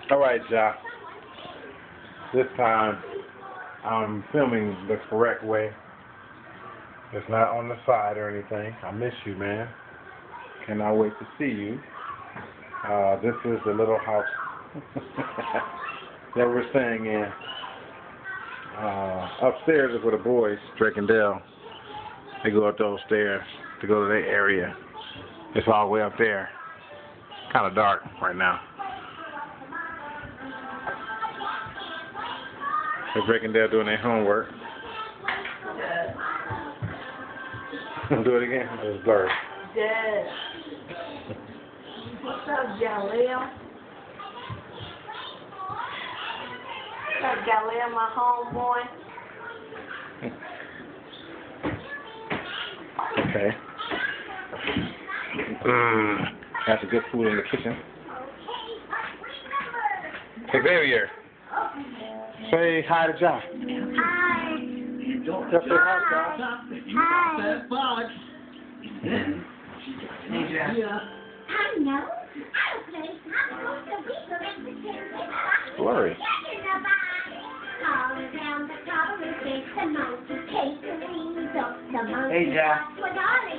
Alright, Ja. This time, I'm filming the correct way. It's not on the side or anything. I miss you, man. Cannot wait to see you. This is the little house that we're staying in. Upstairs is where the boys, Drake and Dale, they go up those stairs to go to their area. It's all the way up there. Kind of dark right now. So Drake and Dale doing their homework. Do it again. It's blurry. Dad. What's up, Jaleel? What's up, Jaleel, my homeboy? Okay. That's a good food in the kitchen. Hey, Xavier. Say hi to John. Hi. Just say hi, John. Hi. I know. Blurry. Hey, Jack.